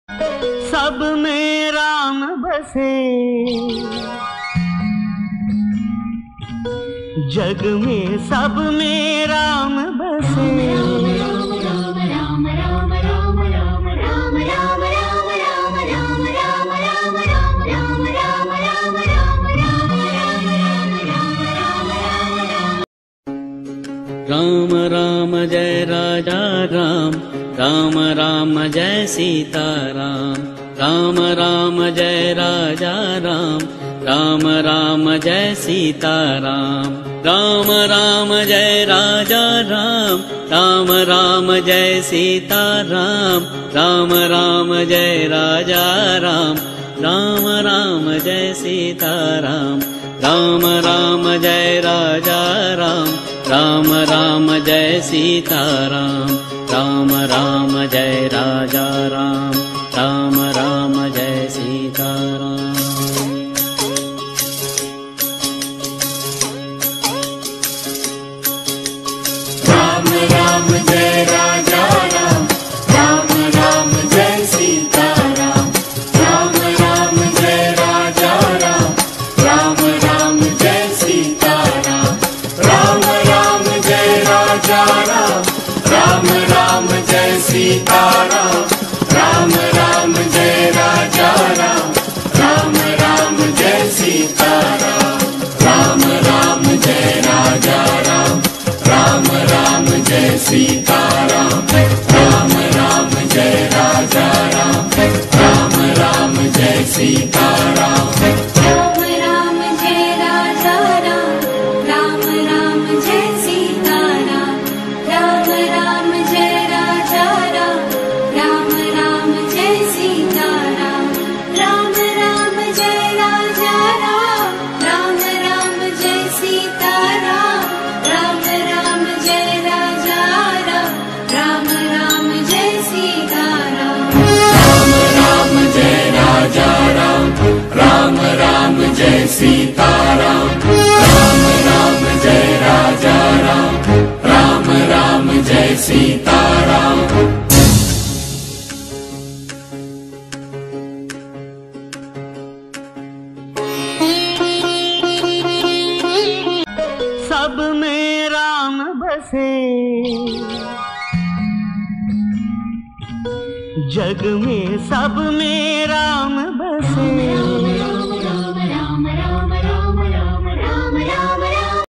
सब में राम बसे, जग में सब में राम बसे। राम राम जय राजा राम, राम राम जय सीता राम। राम राम जय राजा राम, राम राम जय सीता राम। राम राम जय राजा राम, राम राम जय सीता राम। राम राम जय राजा राम, राम राम जय सीता राम। राम राम जय राजा राम, राम राम जय सीता राम। राम राम जय राजा राम, राम राम जय सीता राम। राम राम जय राजा राम, राम राम जय सीता राम। राम राम जय राजा राम, राम राम जय सीता राम। राम राम जय राजा राम, राम राम जय सीता राम। राम राम जय राजा राम, राम राम जय सीता राम। राम राम जय राजा राम, राम राम जय सीता राम। राम राम जय राजा राम, राम राम जय सीता राम। राम राम जय राजा राम, राम राम जय सीता राम। राम राम जय राजा राम, राम राम जय सीता राम। राम राम जय राजा राम, राम राम जय सीता राम। राम राम जय राजा राम, राम राम जय सीता राम। राम राम जय राजा राम, राम राम जय सीता राम। राम राम जय राजा राम, राम राम जय सीता राम। सब में राम बसे, जग में सब में राम बसे।